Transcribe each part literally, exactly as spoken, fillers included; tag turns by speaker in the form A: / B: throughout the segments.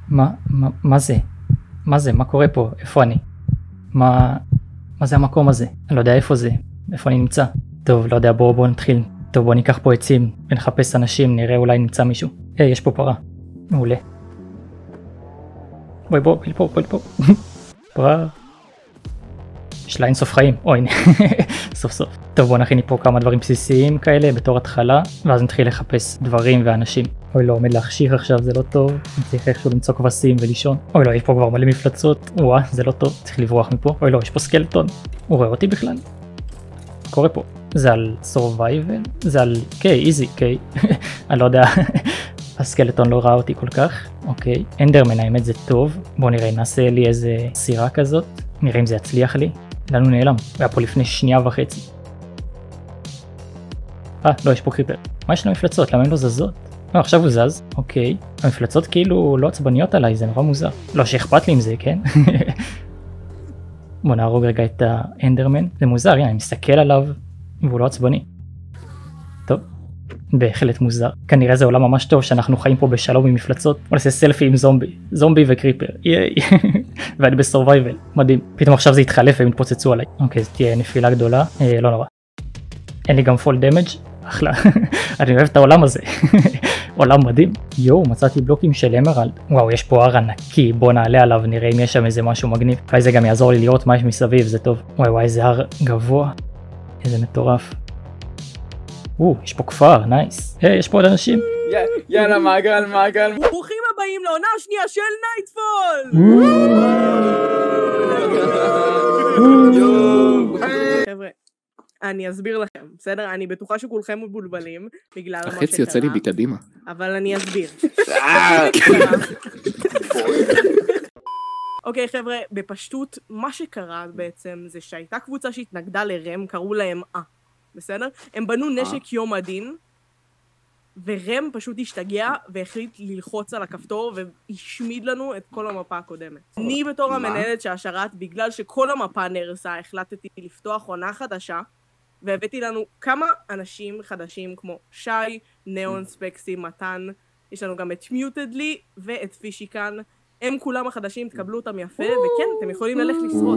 A: מה, מה, מה זה? מה זה? מה קורה פה? איפה אני? מה, מה זה המקום הזה? אני לא יודע איפה זה, איפה אני נמצא. טוב, לא יודע, בואו בואו נתחיל. טוב, בואו ניקח פה עצים ונחפש אנשים, נראה אולי נמצא מישהו. היי, יש פה פרה. מעולה. בואי בואו, בואי פה, בואי פה. פרה. יש לה אינסוף חיים. אוי, הנה. סוף סוף. טוב, בואו נכין לי פה כמה דברים בסיסיים כאלה בתור התחלה, ואז נתחיל לחפש דברים ואנשים. אוי לא, עומד להחשיך עכשיו, זה לא טוב. אני צריך איכשהו למצוא כבשים ולישון. אוי לא, יש פה כבר מלא מפלצות. וואה, זה לא טוב, צריך לברוח מפה. אוי לא, יש פה סקלטון. הוא רואה אותי בכלל? קורה פה. זה על survival? זה על... קיי, איזי, קיי. אני לא יודע. הסקלטון לא ראה אותי כל כך. אוקיי. אנדרמן, האמת זה טוב. בואו נראה, נעשה לי איזה סירה כזאת. נראה אם זה יצליח לי. לאן הוא נעלם? הוא היה פה לפני שנייה וחצי. אה, לא, יש פה קריפר. מה יש למפלצות? למה הן לא זזות? לא, עכשיו הוא זז. אוקיי. המפלצות כאילו לא עצבניות עליי, זה נורא מוזר. לא שאכפת לי עם זה, כן? בוא נהרוג רגע את האנדרמן. זה מוזר, הנה, אני מסתכל עליו והוא לא עצבני. טוב, בהחלט מוזר. כנראה זה עולם ממש טוב שאנחנו חיים פה בשלום עם מפלצות. בוא נעשה סלפי עם זומבי. זומבי וקריפר. ייי. ואני בסורווייבל. מדהים. פתאום עכשיו זה יתחלף והם יתפוצצו עליי. אוקיי, זה תהיה נפילה גדולה. אה, לא נורא. אין לי גם פול דמג'. אחלה. אני אוהב את העולם הזה. עולם מדהים. יואו, מצאתי בלוקים של אמרלד. וואו, יש פה הר ענקי. בוא נעלה עליו, נראה אם יש שם איזה משהו מגניב. אולי זה גם יעזור לי לראות מה יש מסביב, זה טוב. וואי וואי, איזה הר גבוה. איזה מטורף. או, יש פה כפר, נייס. היי, יש פה עוד אנשים.
B: יאללה, מעגל, מעגל.
C: ברוכים הבאים לעונה השנייה של נייטפול! חבר'ה, אני אסביר לכם, בסדר? אני בטוחה שכולכם מבולבלים בגלל מה שקרה.
B: החצי יוצא לי בקדימה.
C: אבל אני אסביר. אוקיי חבר'ה, בפשטות, מה שקרה בעצם זה שהייתה קבוצה שהתנגדה לרם, קראו להם אה, בסדר? הם בנו נשק יום הדין, ורם פשוט השתגע והחליט ללחוץ על הכפתור והשמיד לנו את כל המפה הקודמת. אני בתור המנהלת של השרת, בגלל שכל המפה נהרסה, החלטתי לפתוח עונה חדשה, והבאתי לנו כמה אנשים חדשים כמו שי, ניאון, ספקסי, מתן, יש לנו גם את מיוטדלי ואת פישיקן, הם כולם החדשים, תקבלו אותם יפה, וכן, אתם יכולים ללכת לשרוד.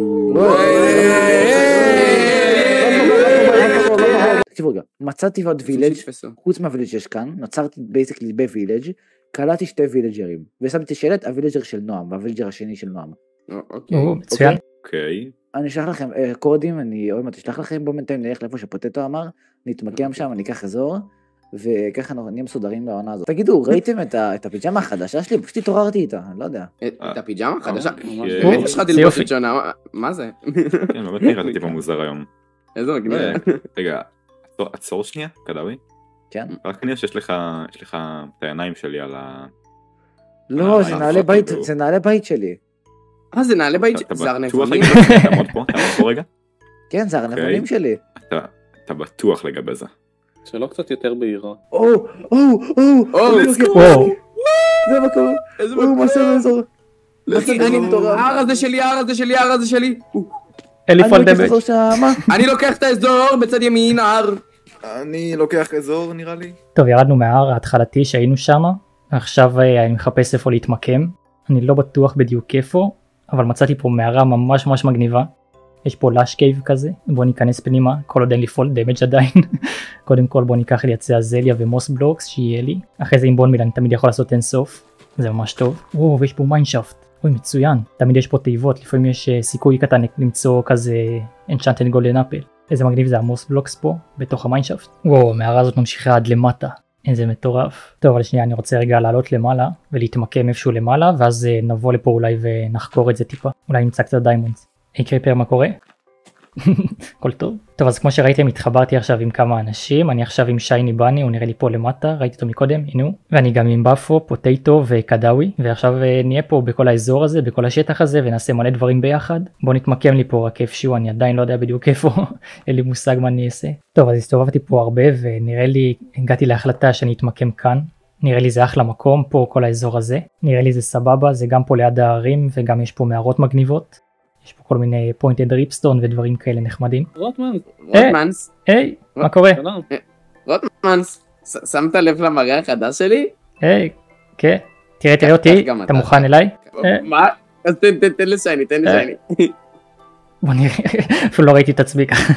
D: תקשיבו רגע, מצאתי עוד וילג' חוץ מהווילג' שיש כאן, נוצרתי בייסקלי בווילג', קלעתי שתי וילג'רים, ושמתי שלט הווילג'ר של נועם, והווילג'ר השני של נועם.
A: או, מצוין.
B: אוקיי.
D: אני אשלח לכם קודים, אני אוהב מה תשלח לכם, בואו בינתיים נלך לאיפה שפוטטו אמר, נתמקם שם, אני אקח אזור, וככה נהיה מסודרים לעונה הזאת. תגידו, ראיתם את הפיג'מה החדשה שלי? פשוט התעוררתי איתה, אני לא יודע.
B: את הפיג'מה החדשה? באמת יש לך תלבושת את שונה, מה זה?
E: כן, באמת נראיתי טיפה מוזר היום.
B: איזה מגניב.
E: רגע, עצור שנייה, קדאווי?
D: כן.
E: רק נראה שיש לך את העיניים שלי על ה...
D: לא, זה נעלי בית שלי.
B: אה, זה נעלי בית? זה ארנבונים?
E: תעמוד פה, תעמוד פה רגע.
D: כן, זה ארנבונים שלי.
E: אתה בטוח לגבי זה.
B: שלא קצת יותר בהירה.
D: או, או, או,
B: או,
A: וואו.
D: זה מקום.
B: איזה
D: או, מה זה באזור?
B: ההר הזה שלי, ההר הזה שלי, ההר הזה שלי.
A: אין לי פול דמג'.
B: אני לוקח את האזור בצד ימין, ההר.
E: אני לוקח אזור נראה לי.
A: טוב, ירדנו מההר ההתחלתי שהיינו שם, ועכשיו אני מחפש איפה להתמקם. אני לא בטוח בדיוק איפה, אבל מצאתי פה מערה ממש ממש מגניבה. יש פה לאש קייב כזה, בוא ניכנס פנימה, כל עוד אין לי פול דמג' עדיין. קודם כל בוא ניקח לי עצי הזליה ומוס בלוקס שיהיה לי. אחרי זה עם בון מיל אני תמיד יכול לעשות אינסוף, זה ממש טוב. וואו, ויש פה מיינשאפט, אוי מצוין. תמיד יש פה תיבות, לפעמים יש סיכוי קטן למצוא כזה אנצ'אנטד גולדן אפל. איזה מגניב זה המוס בלוקס פה, בתוך המיינשאפט. וואו, המערה הזאת ממשיכה עד למטה. איזה מטורף. טוב, אבל שנייה, אני רוצה רגע לעלות למעלה ולהתמקם איפשהו למעלה, ואז נבוא לפה אולי ונחקור את זה טיפה. אולי נמצא קצת דיימונדס. היי קריפר, מה קורה? הכל טוב. טוב, אז כמו שראיתם התחברתי עכשיו עם כמה אנשים, אני עכשיו עם שייני בני, הוא נראה לי פה למטה, ראיתי אותו מקודם, הנה הוא. ואני גם עם באפו, פוטטו וקדאווי, ועכשיו נהיה פה בכל האזור הזה, בכל השטח הזה, ונעשה מלא דברים ביחד. בוא נתמקם לי פה רק איפשהו, אני עדיין לא יודע בדיוק איפה, אין לי מושג מה אני אעשה. טוב, אז הסתובבתי פה הרבה, ונראה לי, הגעתי להחלטה שאני אתמקם כאן. נראה לי זה אחלה מקום פה, כל האזור הזה. נראה לי זה סבבה, זה גם פה ליד הערים, וגם יש פה מערות מגניבות. יש פה כל מיני פוינטד ריפסטון ודברים כאלה נחמדים.
B: רוטמנס. רוטמנס.
A: היי, מה קורה?
B: רוטמנס, שמת לב למראה החדש שלי?
A: היי, כן. תראה, תראה אותי, אתה מוכן אליי?
B: מה? אז תן לשייני, תן לשייני.
A: בוא נראה, אפילו לא ראיתי את עצמי ככה.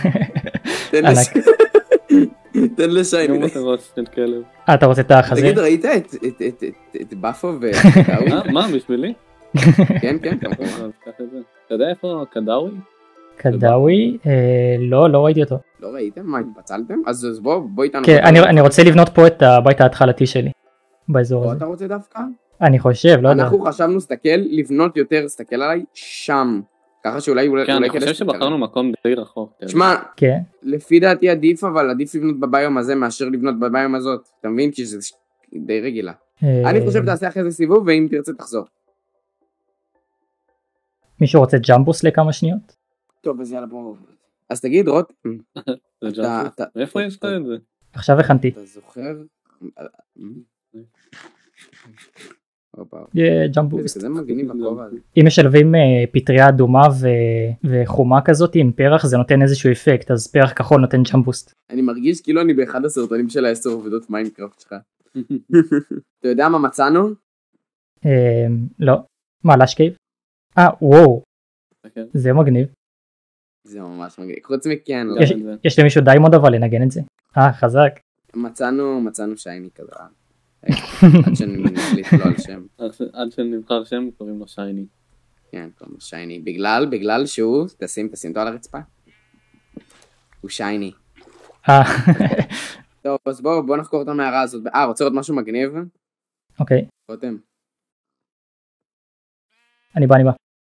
B: תן לשייני.
A: אתה רוצה את החזה?
B: תגיד, ראית את באפו ו...
F: מה, בשבילי?
B: כן, כן.
F: אתה יודע איפה קדאווי?
A: קדאווי? לא, לא ראיתי אותו.
B: לא ראיתם? מה, התפצלתם? אז בוא איתנו.
A: כן, אני רוצה לבנות פה את הבית ההתחלתי שלי. באזור הזה.
B: פה אתה רוצה דווקא?
A: אני חושב, לא יודע.
B: אנחנו חשבנו, סתכל, לבנות יותר, סתכל עליי, שם. ככה שאולי...
F: כן, אני חושב שבחרנו מקום די רחוק.
B: שמע,
A: כן.
B: לפי דעתי עדיף, אבל עדיף לבנות בביום הזה מאשר לבנות בביום הזאת. אתה מבין? כי זה די רגילה. אני חושב תעשה אחרי זה סיבוב, ואם תרצה תחזור.
A: מישהו רוצה ג'מבוס לכמה שניות?
B: טוב, אז יאללה בואו. אז תגיד, רותם.
F: איפה יש לך את זה?
A: עכשיו הכנתי.
B: אתה זוכר?
A: ג'מבוס.
B: זה מגניב בכובע הזה.
A: אם משלבים פטריה אדומה וחומה כזאת עם פרח, זה נותן איזשהו אפקט, אז פרח כחול נותן ג'מבוסט.
B: אני מרגיש כאילו אני באחד הסרטונים של העשר עובדות מיינקראפט שלך. אתה יודע מה מצאנו?
A: לא. מה, לשקייב? אה, וואו. זה מגניב.
B: זה ממש מגניב. חוץ מכן.
A: יש למישהו דיימונד אבל לנגן את זה. אה, חזק.
B: מצאנו, מצאנו שייני כזה. עד שנחליט לו על שם.
F: עד שנבחר שם קוראים לו שייני.
B: כן, קוראים לו שייני. בגלל, בגלל שהוא, תשים, תשים אותו על הרצפה. הוא שייני.
A: אה.
B: טוב, אז בואו, בואו נחקור את המערה הזאת. אה, רוצה עוד משהו מגניב?
A: אוקיי.
B: רותם.
A: אני בא, אני בא.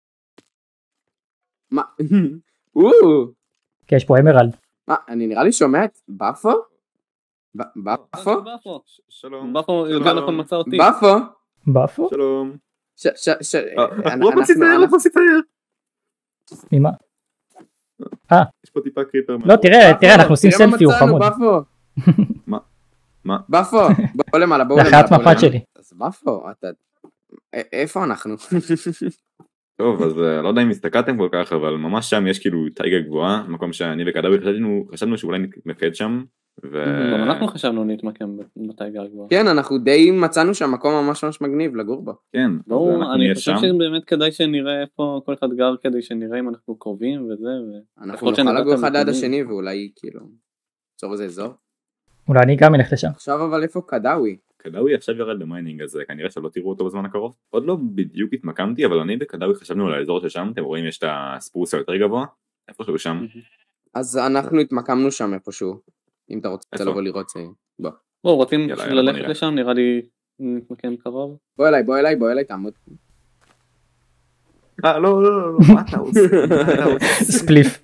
B: מה? וואו.
A: כן, יש פה אמרלד.
B: מה, אני נראה לי שומע את באפו? באפו?
E: שלום.
F: באפו, יודע נכון מצא אותי.
B: באפו?
A: באפו?
E: שלום.
B: ש... ש... ש...
E: לא פסיטייר, לא פסיטייר.
A: ממה? אה.
E: יש פה טיפה קריפר.
A: לא, תראה, תראה, אנחנו עושים סלפי, הוא חמוד.
E: מה? מה?
B: באפו, בוא למעלה, בוא למעלה.
A: לאחת מפת שלי.
B: אז באפו, אתה... איפה אנחנו?
E: טוב, אז לא יודע אם הסתכלתם כל כך, אבל ממש שם יש כאילו טייגה גבוהה, מקום שאני וקדאווי חשבנו שאולי נתמקד שם.
F: גם אנחנו חשבנו להתמקם בטייגה הגבוהה.
B: כן, אנחנו די מצאנו שם מקום ממש ממש מגניב לגור בו.
E: כן,
F: אני חושב שבאמת כדאי שנראה איפה כל אחד גר, כדי שנראה אם אנחנו קרובים וזה.
B: אנחנו נוכל לגור אחד עד השני ואולי כאילו, צור איזה אזור.
A: אולי אני גם אלך לשם.
B: עכשיו אבל איפה קדאווי?
E: קדאווי עכשיו ירד במיינינג, אז כנראה שלא תראו אותו בזמן הקרוב. עוד לא בדיוק התמקמתי, אבל אני וקדאווי חשבנו על האזור ששם, אתם רואים יש את הספרוס היותר גבוה, איפשהו שם.
B: אז אנחנו התמקמנו שם איפשהו, אם אתה רוצה לבוא לראות זה, בוא.
F: בוא, רוצים ללכת לשם, נראה לי נתמקם קרוב.
B: בוא אליי, בוא אליי, בוא אליי, תעמוד.
E: אה, לא, לא, לא, מה אתה עושה?
A: ספליף.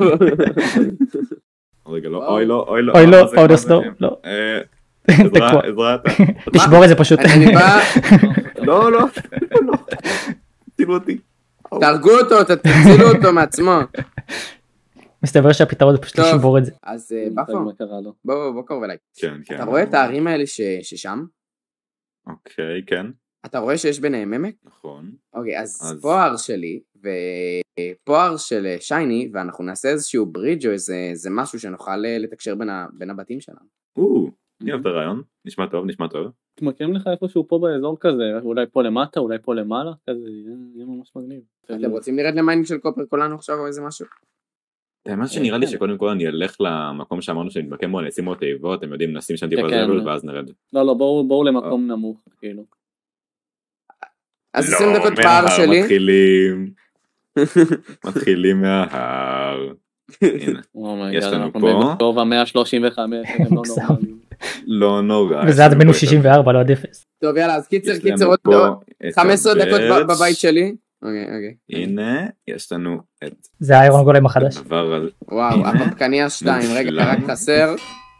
E: רגע, לא, אוי לא, אוי לא.
A: אוי לא, עוד הסדור, לא.
E: עזרה, עזרה.
A: תשבור את זה פשוט.
B: אני בא...
E: לא, לא, לא. תצילו אותי.
B: תהרגו אותו, תצילו אותו מעצמו.
A: מסתבר שהפתרון זה פשוט לשבור את זה.
B: אז באפו, בוא, בוא קרוב אליי.
E: כן, כן.
B: אתה רואה את הערים האלה ששם?
E: אוקיי, כן.
B: אתה רואה שיש ביניהם עמק?
E: נכון.
B: אוקיי, אז פה הר שלי, ופה הר של שייני, ואנחנו נעשה איזשהו ברידג' או איזה משהו שנוכל לתקשר בין הבתים שלנו.
E: או, אני אוהב את הרעיון, נשמע טוב, נשמע טוב.
F: תמקם לך איפשהו פה באזור כזה, אולי פה למטה, אולי פה למעלה, כזה, יהיה ממש מגניב.
B: אתם רוצים לרד למיינינג של קופר כולנו עכשיו או איזה משהו?
E: מה שנראה לי שקודם כל אני אלך למקום שאמרנו שנתמקם בו, אני אשים בו תיבות, אתם יודעים, נשים שם טיפה זבל ואז נרד.
F: לא, לא, בואו למקום נמוך, כאילו.
B: אז עשרים דקות בהר שלי.
E: לא, מתחילים, מתחילים מההר. הנה, יש לנו פה.
F: גובה מאה שלושים וחמש, לא נורא.
E: לא נורא.
A: וזה עד מינוס שישים וארבע, לא עד אפס.
B: טוב, יאללה, אז קיצר, קיצר, עוד חמש עשרה דקות בבית שלי. אוקיי, אוקיי.
E: הנה, יש לנו את...
A: זה האיירון גולם החדש.
B: וואו, הפקניה שתיים, רגע, רק חסר.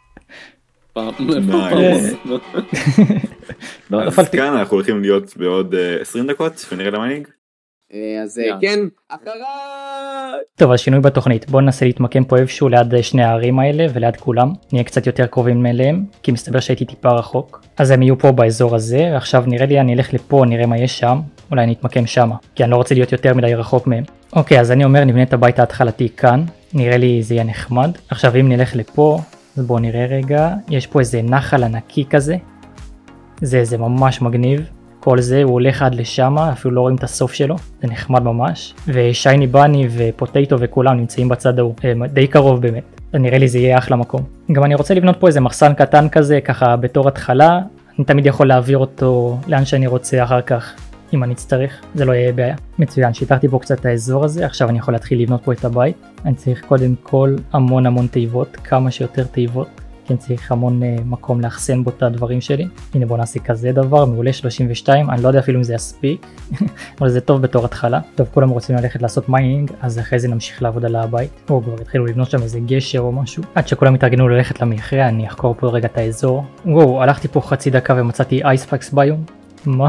E: אז כאן אנחנו הולכים להיות בעוד עשרים דקות, ונראה למיינינג.
B: אז כן, אחריי!
A: טוב, אז שינוי בתוכנית. בואו ננסה להתמקם פה איפשהו ליד שני הערים האלה וליד כולם. נהיה קצת יותר קרובים אליהם, כי מסתבר שהייתי טיפה רחוק. אז הם יהיו פה באזור הזה, ועכשיו נראה לי אני אלך לפה, נראה מה יש שם. אולי נתמקם שמה, כי אני לא רוצה להיות יותר מדי רחוק מהם. אוקיי, אז אני אומר נבנה את הבית ההתחלתי כאן. נראה לי זה יהיה נחמד. עכשיו אם נלך לפה, אז בואו נראה רגע. יש פה איזה נחל ענקי כזה. זה, זה ממש מגניב. כל זה, הוא הולך עד לשם, אפילו לא רואים את הסוף שלו, זה נחמד ממש. ושייני בני ופוטטו וכולם נמצאים בצד ההוא, די קרוב באמת. נראה לי זה יהיה אחלה מקום. גם אני רוצה לבנות פה איזה מחסן קטן כזה, ככה בתור התחלה, אני תמיד יכול להעביר אותו לאן שאני רוצה אחר כך, אם אני אצטרך, זה לא יהיה בעיה. מצוין, שיתרתי פה קצת את האזור הזה, עכשיו אני יכול להתחיל לבנות פה את הבית. אני צריך קודם כל המון המון תיבות, כמה שיותר תיבות. כן, צריך המון uh, מקום לאחסן בו את הדברים שלי. הנה בוא נעשה כזה דבר, מעולה שלושים ושתיים, אני לא יודע אפילו אם זה יספיק, אבל זה טוב בתור התחלה. טוב, כולם רוצים ללכת לעשות מיינינג, אז אחרי זה נמשיך לעבוד על הבית. או כבר התחילו לבנות שם איזה גשר או משהו. עד שכולם התארגנו ללכת למכרה, אני אחקור פה רגע את האזור. וואו, הלכתי פה חצי דקה ומצאתי אייספקס ביום. מה?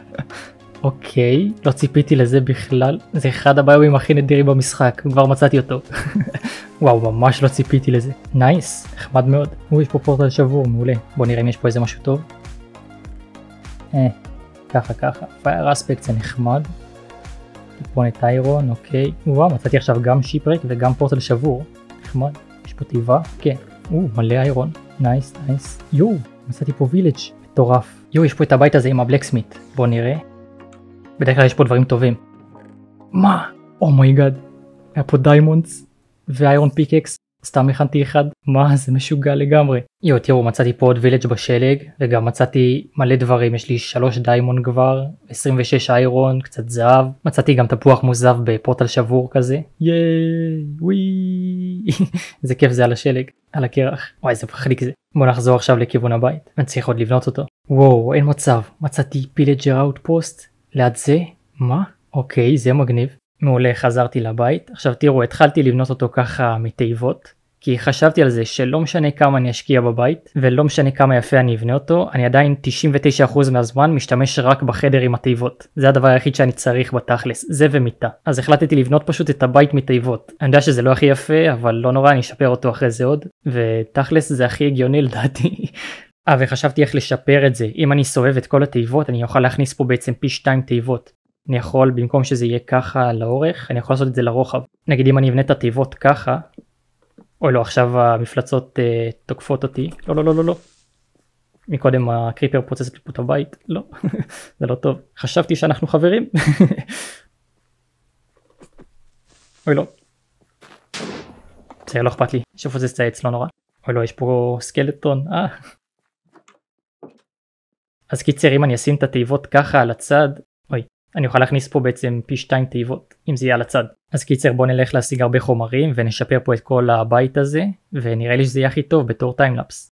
A: אוקיי, לא ציפיתי לזה בכלל, זה אחד הביומים הכי נדירים במשחק, כבר מצאתי אותו. וואו, ממש לא ציפיתי לזה. נייס, נחמד מאוד. הוא יש פה פורטל שבור, מעולה. בוא נראה אם יש פה איזה משהו טוב. אה, ככה ככה, פייר אספקט זה נחמד. טיפונת איירון, אוקיי. וואו, מצאתי עכשיו גם שיפרק וגם פורטל שבור. נחמד, יש פה תיבה, כן. וואו, מלא איירון, נייס, נייס. יואו, מצאתי פה וילג' מטורף. יואו, יש פה את הבית הזה עם הבלקסמית, בוא נראה. בדרך כלל יש פה דברים טובים. מה? אומייגאד. היה פה דיימונדס ואיירון פיקקס. סתם הכנתי אחד. מה? זה משוגע לגמרי. יו, תראו, מצאתי פה עוד וילג' בשלג. וגם מצאתי מלא דברים. יש לי שלוש דיימונד כבר. עשרים ושש איירון. קצת זהב. מצאתי גם תפוח מוזב בפורטל שבור כזה. ייי. וואי. איזה כיף זה על השלג. על הקרח. וואי, איזה מחליק זה. בוא נחזור עכשיו לכיוון הבית. אני צריך עוד לבנות אותו. וואו, אין מצב. מצאתי פילג'ר אאוטפוסט. ליד זה? מה? אוקיי, זה מגניב. מעולה, חזרתי לבית. עכשיו תראו, התחלתי לבנות אותו ככה מתיבות, כי חשבתי על זה שלא משנה כמה אני אשקיע בבית, ולא משנה כמה יפה אני אבנה אותו, אני עדיין תשעים ותשעה אחוז מהזמן משתמש רק בחדר עם התיבות. זה הדבר היחיד שאני צריך בתכלס, זה ומיטה. אז החלטתי לבנות פשוט את הבית מתיבות. אני יודע שזה לא הכי יפה, אבל לא נורא, אני אשפר אותו אחרי זה עוד, ותכלס זה הכי הגיוני לדעתי. אה, וחשבתי איך לשפר את זה. אם אני סובב את כל התיבות, אני אוכל להכניס פה בעצם פי שתיים תיבות. אני יכול, במקום שזה יהיה ככה לאורך, אני יכול לעשות את זה לרוחב. נגיד אם אני אבנה את התיבות ככה, אוי לא, עכשיו המפלצות uh, תוקפות אותי. לא, לא, לא, לא, לא. מקודם הקריפר פוצצת לי פה את הבית. לא, זה לא טוב. חשבתי שאנחנו חברים. אוי לא. זה לא אכפת לי. שפוצץ את העץ, לא נורא. אוי לא, יש פה סקלטון. אה. אז קיצר, אם אני אשים את התיבות ככה על הצד, אוי, אני אוכל להכניס פה בעצם פי שתיים תיבות, אם זה יהיה על הצד. אז קיצר, בוא נלך להשיג הרבה חומרים ונשפר פה את כל הבית הזה, ונראה לי שזה יהיה הכי טוב בתור טיימלאפס.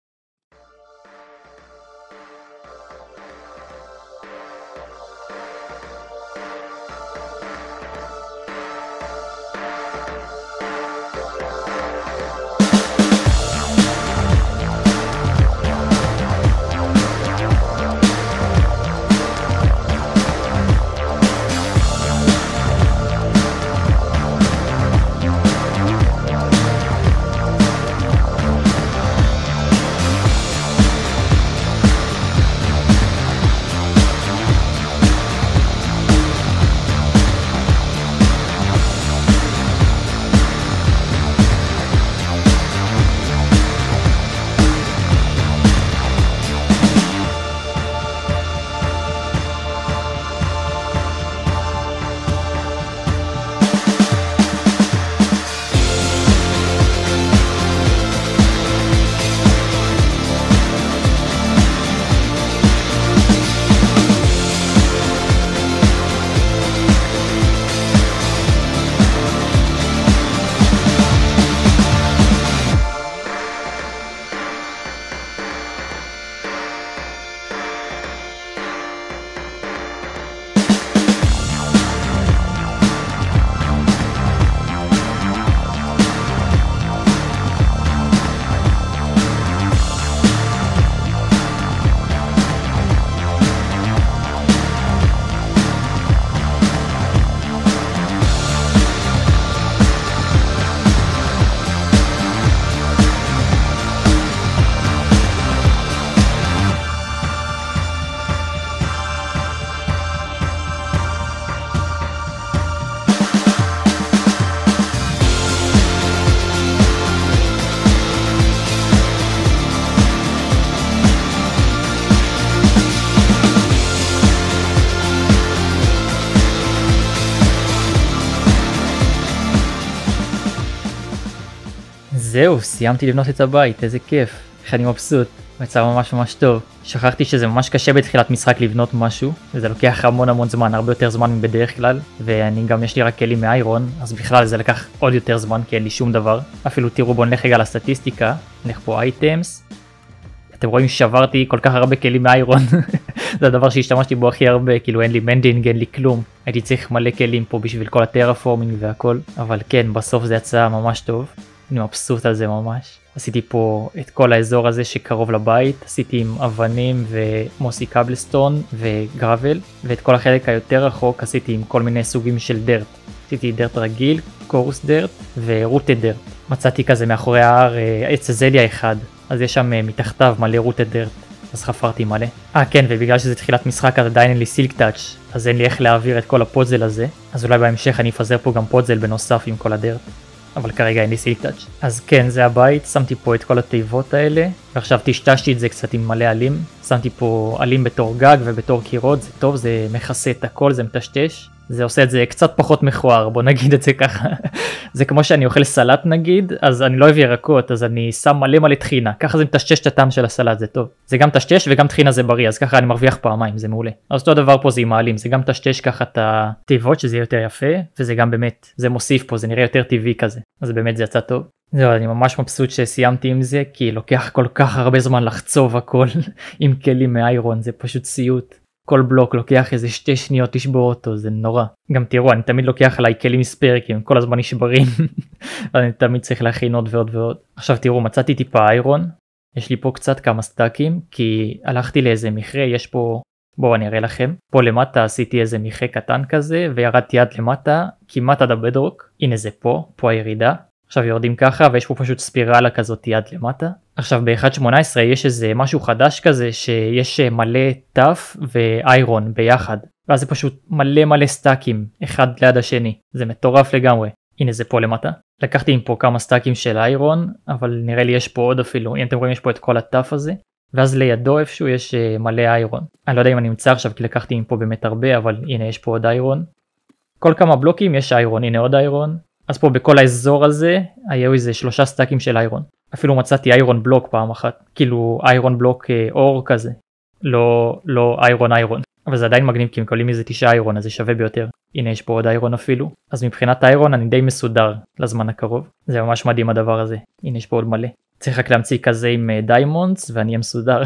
A: זהו, סיימתי לבנות את הבית, איזה כיף, איך אני מבסוט, הוא יצא ממש ממש טוב. שכחתי שזה ממש קשה בתחילת משחק לבנות משהו, וזה לוקח המון המון זמן, הרבה יותר זמן מבדרך כלל, ואני גם יש לי רק כלים מאיירון, אז בכלל זה לקח עוד יותר זמן כי אין לי שום דבר. אפילו תראו, בוא נלך רגע לסטטיסטיקה, נלך פה אייטמס, אתם רואים ששברתי כל כך הרבה כלים מאיירון, זה הדבר שהשתמשתי בו הכי הרבה, כאילו אין לי מנדינג, אין לי כלום, הייתי צריך מלא כלים פה בשביל כל הטרפורמינג והכל, אבל כן, בסוף זה יצא ממש טוב, אני מבסוט על זה ממש. עשיתי פה את כל האזור הזה שקרוב לבית, עשיתי עם אבנים ומוסי קבלסטון וגרבל, ואת כל החלק היותר רחוק עשיתי עם כל מיני סוגים של דרט. עשיתי דרט רגיל, קורוס דרט ורוטד דרט. מצאתי כזה מאחורי ההר עץ הזליה אחד, אז יש שם מתחתיו מלא רוטד דרט, אז חפרתי מלא. אה כן, ובגלל שזה תחילת משחק אז עדיין אין לי סילק טאץ', אז אין לי איך להעביר את כל הפודזל הזה, אז אולי בהמשך אני אפזר פה גם פודזל בנוסף עם כל הדרט. אבל כרגע אין לי סילק טאץ'. אז כן, זה הבית, שמתי פה את כל התיבות האלה, ועכשיו תשתשתי את זה קצת עם מלא עלים. שמתי פה עלים בתור גג ובתור קירות, זה טוב, זה מכסה את הכל, זה מטשטש. זה עושה את זה קצת פחות מכוער, בוא נגיד את זה ככה. זה כמו שאני אוכל סלט נגיד, אז אני לא אוהב ירקות, אז אני שם מלא מלא טחינה, ככה זה מטשטש את הטעם של הסלט, זה טוב. זה גם טשטש וגם טחינה זה בריא, אז ככה אני מרוויח פעמיים, זה מעולה. אז אותו דבר פה זה עם העלים, זה גם טשטש ככה את התיבות שזה יותר יפה, וזה גם באמת, זה מוסיף פה, זה נראה יותר טבעי כזה, אז באמת זה יצא טוב. זהו, אני ממש מבסוט שסיימתי עם זה, כי לוקח כל כך הרבה זמן לחצוב הכל עם כלים מאיירון, זה פשוט סיוט. כל בלוק לוקח איזה שתי שניות לשבור אותו, זה נורא. גם תראו, אני תמיד לוקח עליי כלים ספרקים, כל הזמן נשברים, ואני תמיד צריך להכין עוד ועוד ועוד. עכשיו תראו, מצאתי טיפה איירון, יש לי פה קצת כמה סטאקים, כי הלכתי לאיזה מכרה, יש פה, בואו אני אראה לכם, פה למטה עשיתי איזה מכרה קטן כזה, וירדתי עד למטה, כמעט עד הבדרוק, הנה זה פה, פה הירידה. עכשיו יורדים ככה ויש פה פשוט ספירלה כזאת יד למטה. עכשיו ב-אחת שמונה עשרה יש איזה משהו חדש כזה שיש מלא טף ואיירון ביחד. ואז זה פשוט מלא מלא סטאקים אחד ליד השני. זה מטורף לגמרי. הנה זה פה למטה. לקחתי עם פה כמה סטאקים של איירון, אבל נראה לי יש פה עוד אפילו. אם אתם רואים יש פה את כל הטף הזה. ואז לידו איפשהו יש מלא איירון. אני לא יודע אם אני אמצא עכשיו כי לקחתי עם פה באמת הרבה, אבל הנה יש פה עוד איירון. כל כמה בלוקים יש איירון, הנה עוד איירון. אז פה בכל האזור הזה היו איזה שלושה סטאקים של איירון. אפילו מצאתי איירון בלוק פעם אחת, כאילו איירון בלוק אור כזה, לא, לא איירון איירון. אבל זה עדיין מגניב כי מקבלים איזה תשעה איירון, אז זה שווה ביותר. הנה יש פה עוד איירון אפילו. אז מבחינת איירון אני די מסודר לזמן הקרוב. זה ממש מדהים הדבר הזה. הנה יש פה עוד מלא. צריך רק להמציא כזה עם דיימונדס ואני אהיה מסודר.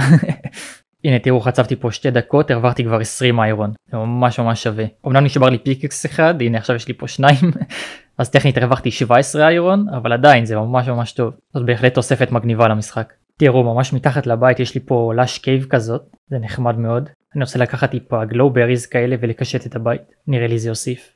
A: הנה תראו, חצבתי פה שתי דקות, הרווחתי כבר עשרים איירון. זה ממש ממש שווה. אמנם נשבר לי פיקקס אחד, הנה עכשיו יש לי פה שניים. אז טכנית הרווחתי שבע עשרה איירון, אבל עדיין זה ממש ממש טוב. זאת בהחלט תוספת מגניבה למשחק. תראו, ממש מתחת לבית יש לי פה לש קייב כזאת, זה נחמד מאוד. אני רוצה לקחת טיפה גלובריז כאלה ולקשט את הבית, נראה לי זה יוסיף.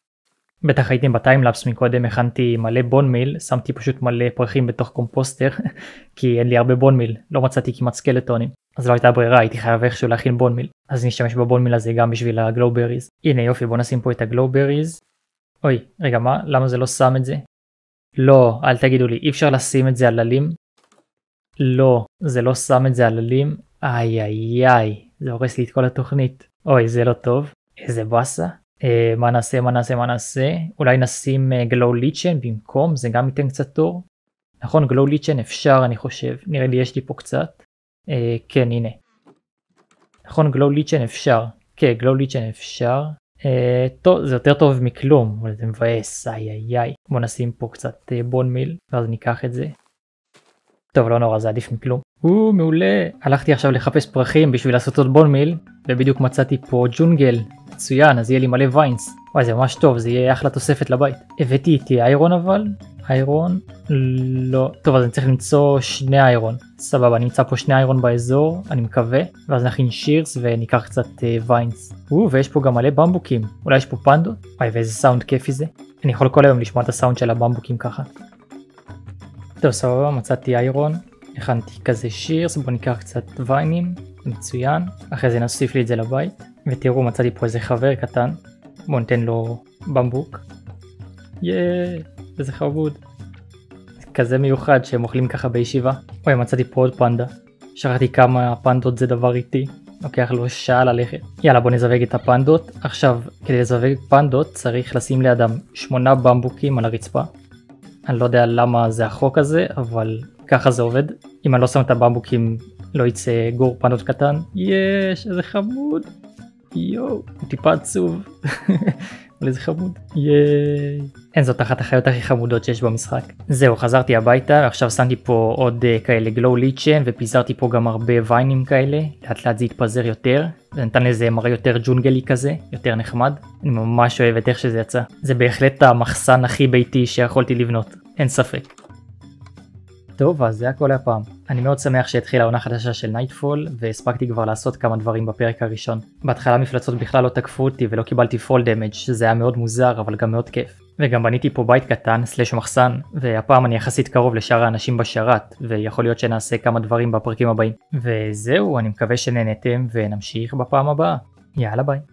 A: בטח הייתם בטיימלאפס מקודם, הכנתי מלא בון מיל, שמתי פשוט מלא פרחים בתוך קומפוסטר, כי אין לי הרבה בון מיל, לא מצאתי כמעט סקלטונים. אז לא הייתה ברירה, הייתי חייב איכשהו להכין בון מיל. אז נשתמש בבון מיל הזה גם בשביל הגלובריז. הנה יופי, בוא נשים פה את הגלובריז. אוי, רגע, מה? למה זה לא שם את זה? לא, אל תגידו לי, אי אפשר לשים את זה על עלים? לא, זה לא שם את זה על עלים. איי איי איי, זה הורס לי את כל התוכנית. אוי, זה לא טוב. איזה באסה. אה, מה נעשה, מה נעשה, מה נעשה? אולי נשים גלו ליצ'ן במקום, זה גם ייתן קצת תור. נכון, גלו ליצ'ן אפשר, אני חושב. נראה לי יש לי פה קצת. אה, כן, הנה. נכון, גלו ליצ'ן אפשר. כן, גלו ליצ'ן אפשר. Uh, טוב, זה יותר טוב מכלום, אבל זה מבאס, איי איי איי. בוא נשים פה קצת uh, בון מיל, ואז ניקח את זה. טוב, לא נורא, זה עדיף מכלום. או, מעולה. הלכתי עכשיו לחפש פרחים בשביל לעשות עוד בון מיל, ובדיוק מצאתי פה ג'ונגל. מצוין, אז יהיה לי מלא ויינס. וואי, זה ממש טוב, זה יהיה אחלה תוספת לבית. הבאתי איתי איירון אבל, איירון, לא. טוב, אז אני צריך למצוא שני איירון. סבבה, אני אמצא פה שני איירון באזור, אני מקווה, ואז נכין שירס וניקח קצת uh, ויינס. או, ויש פה גם מלא במבוקים. אולי יש פה פנדות? וואי, ואיזה סאונד כיפי זה. אני יכול כל היום לשמוע את הסאונד של הבמבוקים ככה. טוב, סבבה, מצאתי איירון. הכנתי כזה שירס, בוא ניקח קצת ויינים. מצוין. אחרי זה נוסיף לי את זה לבית. ותראו, מצאתי פה איזה חבר קטן. בוא ניתן לו במבוק. יאיי, איזה חבוד. כזה מיוחד שהם אוכלים ככה בישיבה. אוי, מצאתי פה עוד פנדה. שכחתי כמה פנדות זה דבר איתי. לוקח לו שעה ללכת. יאללה, בוא נזווג את הפנדות. עכשיו, כדי לזווג פנדות צריך לשים לידם שמונה במבוקים על הרצפה. אני לא יודע למה זה החוק הזה, אבל ככה זה עובד. אם אני לא שם את הבמבוקים לא יצא גור פנות קטן. יש, איזה חמוד. יואו, הוא טיפה עצוב. אבל איזה חמוד. ייי. אין, זאת אחת החיות הכי חמודות שיש במשחק. זהו, חזרתי הביתה, עכשיו שמתי פה עוד uh, כאלה גלו ליצ'ן, ופיזרתי פה גם הרבה ויינים כאלה. לאט לאט זה יתפזר יותר, זה נתן לזה מראה יותר ג'ונגלי כזה, יותר נחמד. אני ממש אוהב את איך שזה יצא. זה בהחלט המחסן הכי ביתי שיכולתי לבנות, אין ספק. טוב, אז זה הכל הפעם. אני מאוד שמח שהתחילה העונה חדשה של נייטפול, והספקתי כבר לעשות כמה דברים בפרק הראשון. בהתחלה מפלצות בכלל לא תקפו אותי ולא קיבלתי פול דמג', שזה היה מאוד מוזר אבל גם מאוד כיף. וגם בניתי פה בית קטן, סלש מחסן, והפעם אני יחסית קרוב לשאר האנשים בשרת, ויכול להיות שנעשה כמה דברים בפרקים הבאים. וזהו, אני מקווה שנהנתם ונמשיך בפעם הבאה. יאללה ביי.